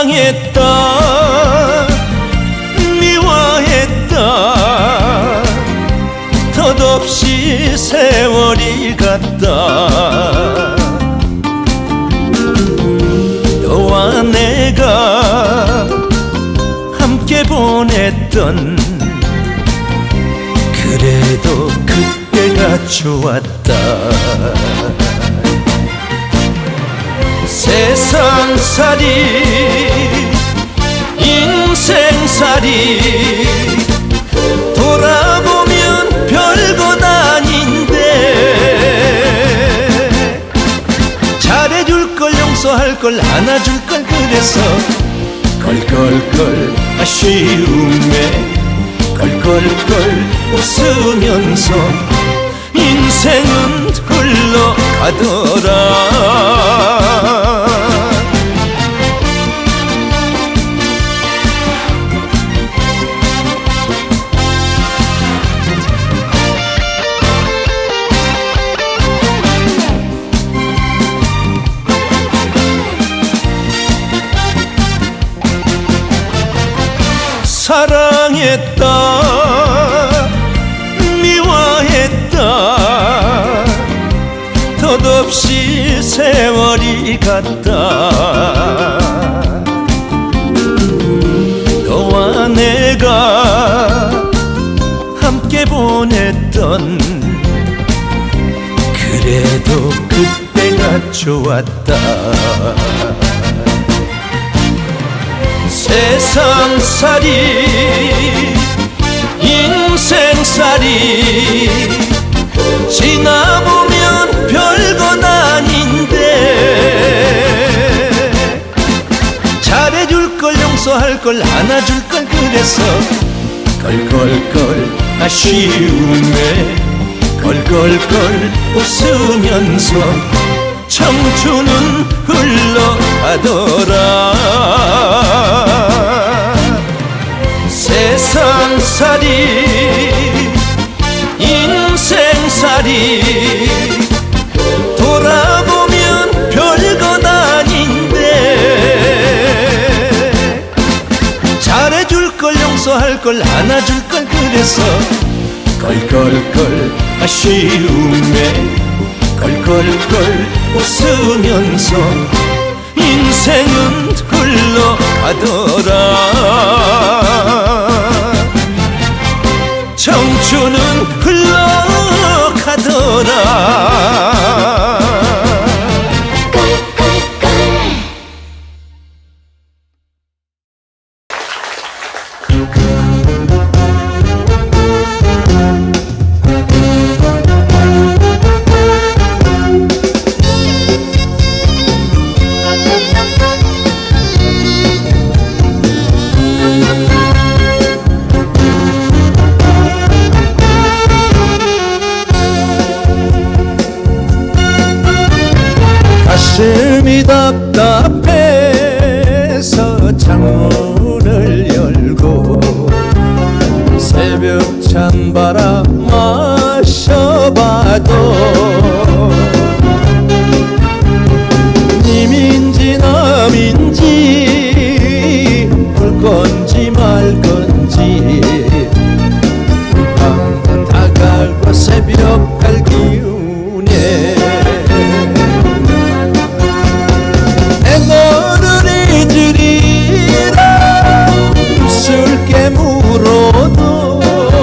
사랑했다 미워했다 덧없이 세월이 갔다 너와 내가 함께 보냈던 그래도 그때가 좋았다 세상살이 인생살이 돌아보면 별것 아닌데 잘해줄 걸 용서할 걸 안아줄 걸 그래서 걸걸걸 아쉬움에 걸걸걸 웃으면서 인생은 흘러가더라 사랑했다 미워했다 덧없이 세월이 갔다 너와 내가 함께 보냈던 그래도 그때가 좋았다 세상살이 인생살이 지나보면 별건 아닌데 잘해줄 걸 용서할 걸 안아줄 걸 그래서 걸걸걸 아쉬움에 걸걸걸 웃으면서 청춘은 흘러가더라 세상살이 인생살이 돌아보면 별건 아닌데 잘해줄 걸 용서할 걸 안아줄 걸 그래서 걸걸걸 아쉬움에 걸걸걸 웃으면서 인생은 흘러가더라 청춘은 흘러가더라 가슴이 답답해서 창문을 열고 새벽 찬바람 마셔봐도 님인지 남인지 볼 건지 말 건지 밤은 다가고 새벽 갈 기운에 너를 잊으리라 술게 물어도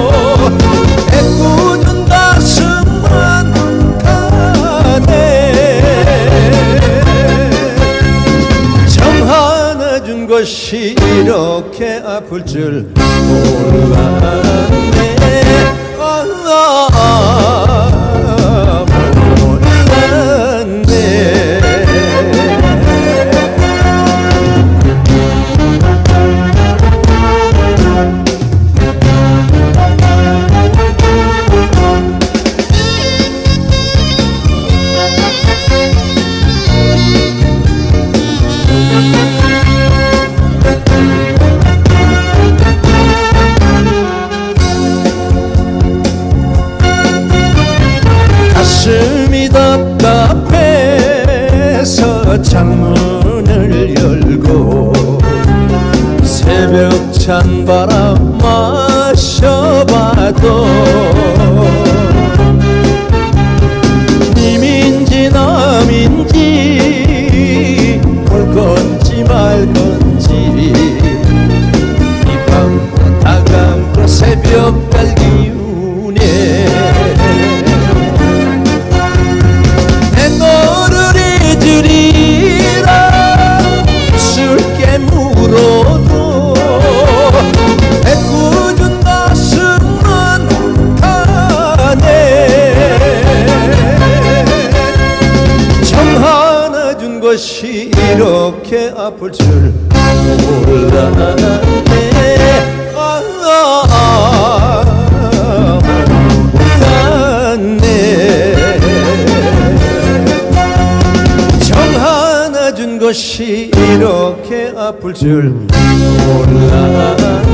애꿎은 가슴만 가네 정 하나 준 것이 이렇게 아플 줄 몰랐네 가슴이 답답해서 창문을 열고 찬바람 마셔봐도 님인지 남인지 올 건지 말 건지 이 밤과 다가올 새벽달 기운에 내 너를 잊으리라 술게 물어도 애꿎은 가슴만 가네 정 하나 준 것이 이렇게 아플 줄 몰랐네 몰랐네 정 하나 준 것이 이렇게 아플 줄 몰랐네